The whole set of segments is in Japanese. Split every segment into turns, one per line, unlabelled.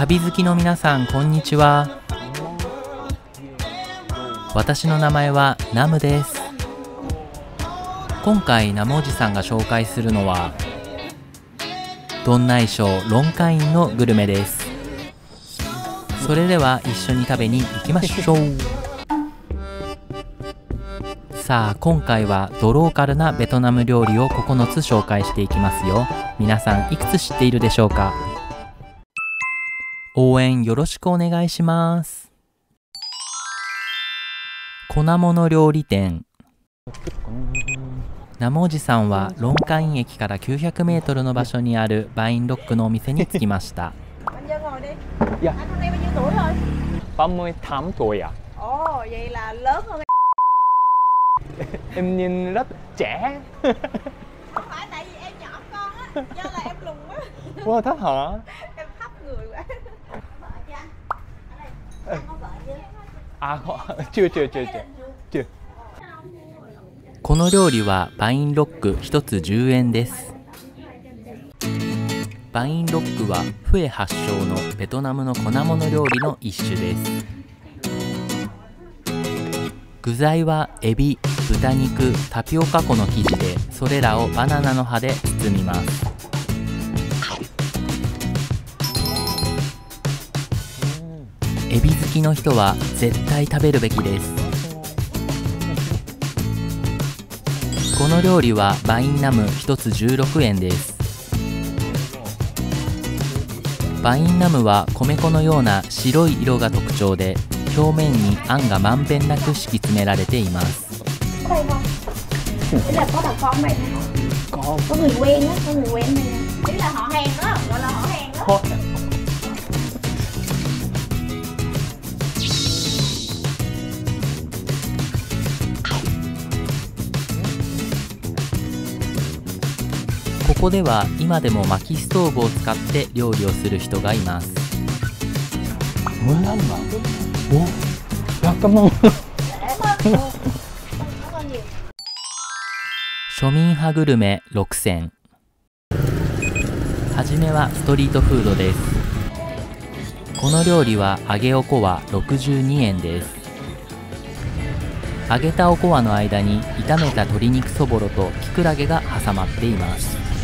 旅好きの皆さん、こんにちは。私の名前はナムです。今回ナムおじさんが紹介するのはドンナイ省ロンカインのグルメです。それでは一緒に食べに行きましょう。さあ、今回はドローカルなベトナム料理を9つ紹介していきますよ。皆さんいくつ知っているでしょうか？応援よろしくお願いします。粉物料理店。ナムおじさんはロンカイン駅から900メートルの場所にあるバインロックのお店に着きました。
Dạ. Anh hôm nay bao nhiêu tuổi rồi? 38 tuổi ạ. Ồ, vậy là lớn hơn em nhìn rất trẻ. Không phải tại vì em nhỏ con á, do là em lùn quá. Wow, thấp hả? Em thấp người quá. Vợ chưa anh? Ở đây, anh có vợ chưa? Chưa.
この料理はバインロック1つ10円です。バインロックはフエ発祥のベトナムの粉物料理の一種です。具材はエビ、豚肉、タピオカ粉の生地で、それらをバナナの葉で包みます。エビ好きの人は絶対食べるべきです。この料理はバインナム1つ16円です。バインナムは米粉のような白い色が特徴で、表面にあんがまんべんなく敷き詰められています。ここでは今でも薪ストーブを使って料理をする人がいます。庶民派グルメ6選。はじめはストリートフードです。この料理は揚げおこわ62円です。揚げたおこわの間に炒めた鶏肉そぼろとキクラゲが挟まっています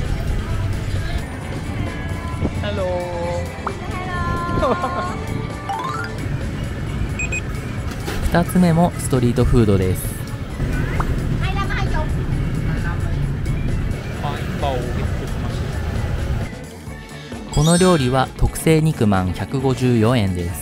。2つ目もストリートフードです。この料理は特製肉まん154円です。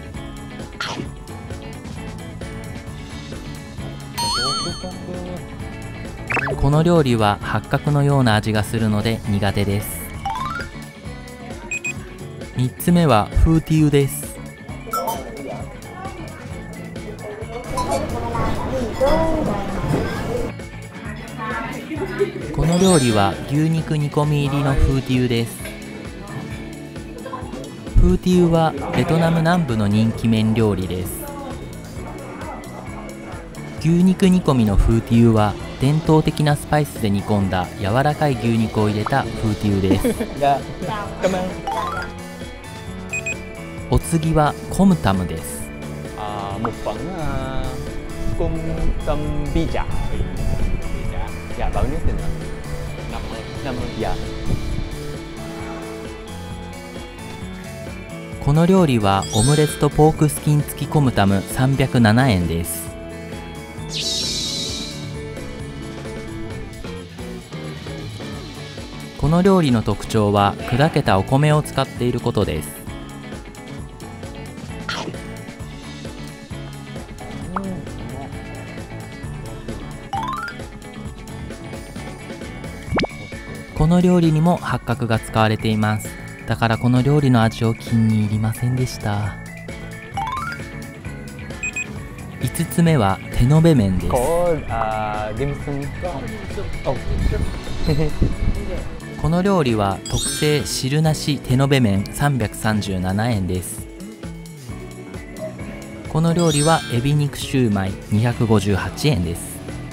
この料理は八角のような味がするので苦手です。3つ目はフーティウです。この料理は牛肉煮込み入りのフーティウです。フーティウはベトナム南部の人気麺料理です。牛肉煮込みのフーティウは伝統的なスパイスで煮込んだ柔らかい牛肉を入れたフーティウです。お次はコムタムです。この料理はオムレツとポークスキン付きコムタム307円です。この料理の特徴は砕けたお米を使っていることです。この料理にも八角が使われています。だからこの料理の味を気に入りませんでした。5つ目は手延べ麺です。この料理は特製汁なし手延べ麺337円です。この料理はエビ肉シューマイ258円です。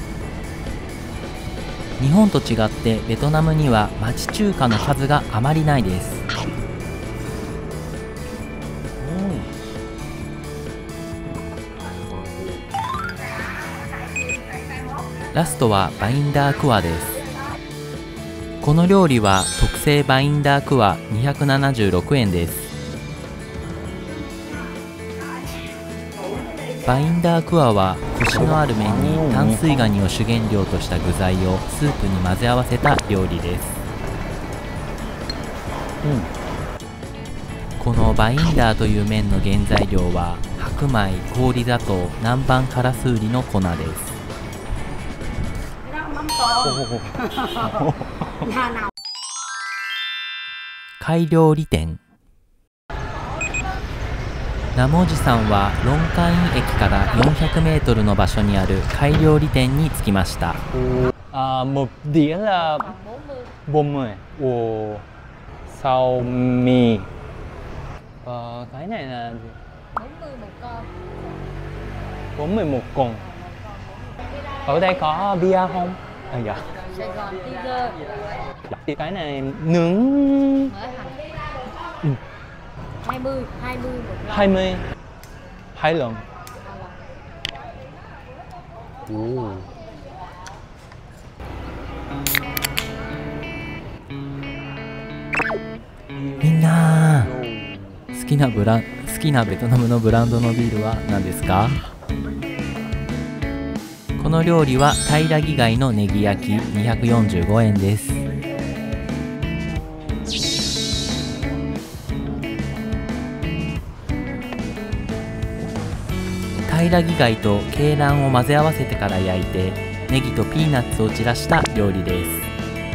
日本と違ってベトナムには町中華の数があまりないです。 ラストはバインダークワです。この料理は特製バインダークワ276円です。バインダークワはコシのある麺に淡水ガニを主原料とした具材をスープに混ぜ合わせた料理です。このバインダーという麺の原材料は白米、氷砂糖、南蛮カラスウリの粉です。貝料理店。ナムおじさんはロンカイン駅から400メートルの場所にある貝料理店に着きました。
một đĩa là 40. Ồ, sao mì. Cái này là
40 một con.
40 một con. Ở đây có bia không? Dạ.
Sài Gòn Tiger.
Thì cái này nướng
Mỡ hành. 20 một lần.
20 2 lần. Ồ.
Minna, 好きなベトナムのブランドのビールは何ですか？この料理は平木貝のネギ焼き245円です。平木貝と鶏卵を混ぜ合わせてから焼いて、ネギとピーナッツを散らした料理です。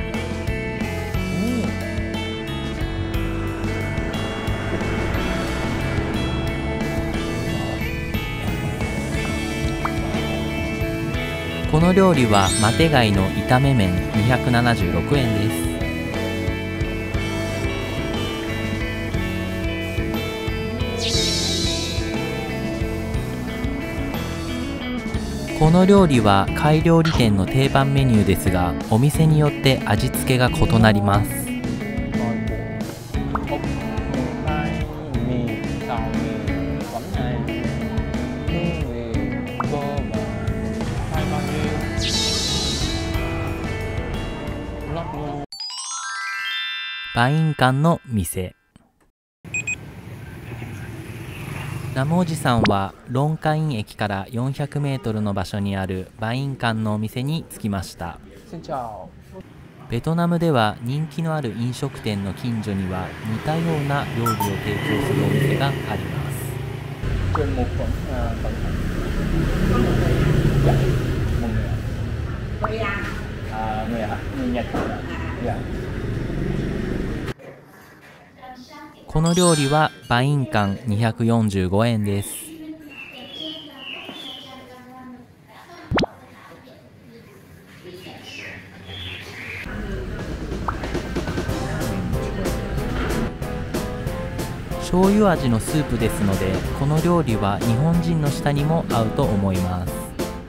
この料理はマテ貝の炒め麺276円です。この料理は貝料理店の定番メニューですが、お店によって味付けが異なります。バイン館の店。ナムおじさんはロンカイン駅から400メートルの場所にあるバイン館のお店に着きました。ベトナムでは人気のある飲食店の近所には似たような料理を提供するお店があります。この料理はバイン館245円です。醤油味のスープですので、この料理は日本人の舌にも合うと思います。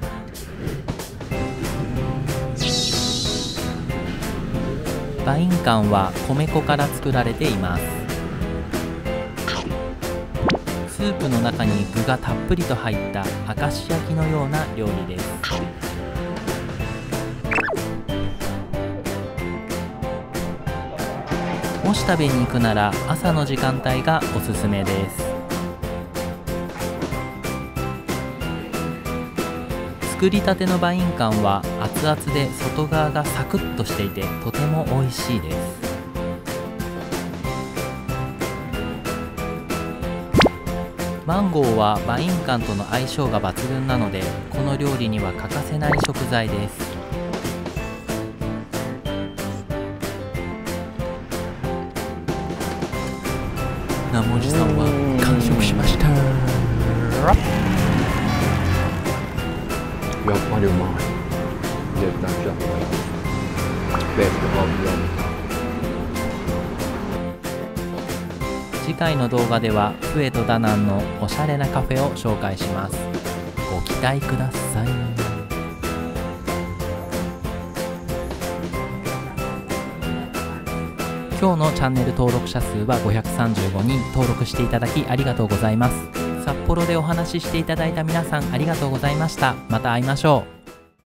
バイン館は米粉から作られています。スープの中に具がたっぷりと入った明石焼きのような料理です。もし食べに行くなら朝の時間帯がおすすめです。作りたてのバイン館は熱々で外側がサクッとしていてとても美味しいです。マンゴーはバイン館との相性が抜群なので、この料理には欠かせない食材です。ナムおじさんは完食しました。
やっぱりうまい。絶対じゃん。ベストオブヨ。
次回の動画ではフエとダナンのおしゃれなカフェを紹介します。ご期待ください。今日のチャンネル登録者数は535人。登録していただきありがとうございます。札幌でお話ししていただいた皆さんありがとうございました。また会いましょう。